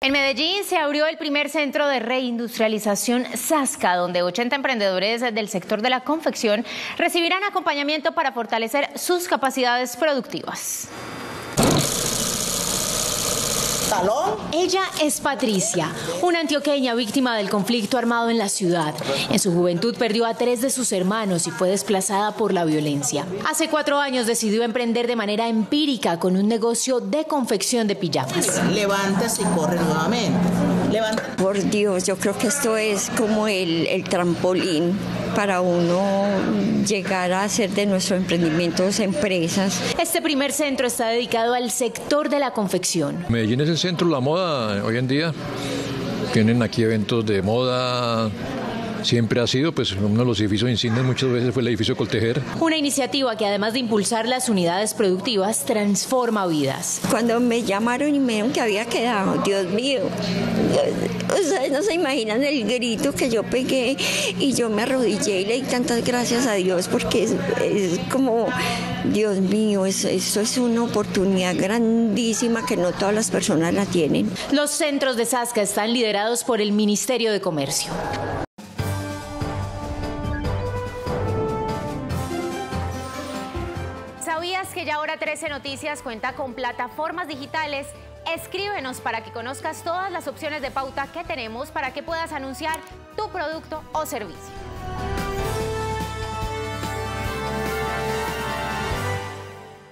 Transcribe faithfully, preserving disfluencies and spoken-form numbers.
En Medellín se abrió el primer centro de reindustrialización Sasca, donde ochenta emprendedores del sector de la confección recibirán acompañamiento para fortalecer sus capacidades productivas. Ella es Patricia, una antioqueña víctima del conflicto armado en la ciudad. En su juventud perdió a tres de sus hermanos y fue desplazada por la violencia. Hace cuatro años decidió emprender de manera empírica con un negocio de confección de pijamas. Levántase y corre nuevamente. Levanta. Por Dios, yo creo que esto es como el, el trampolín para uno llegar a hacer de nuestros emprendimientos empresas. Este primer centro está dedicado al sector de la confección. Medellín es el centro de la moda hoy en día. Tienen aquí eventos de moda. Siempre ha sido, pues, uno de los edificios insignes muchas veces fue el edificio Coltejer. Una iniciativa que, además de impulsar las unidades productivas, transforma vidas. Cuando me llamaron y me dijeron que había quedado, Dios mío, ustedes no se imaginan el grito que yo pegué, y yo me arrodillé y le di tantas gracias a Dios, porque es, es como, Dios mío, eso, eso es una oportunidad grandísima que no todas las personas la tienen. Los centros de Sasca están liderados por el Ministerio de Comercio. ¿Sabías que ya Hora trece Noticias cuenta con plataformas digitales? Escríbenos para que conozcas todas las opciones de pauta que tenemos para que puedas anunciar tu producto o servicio.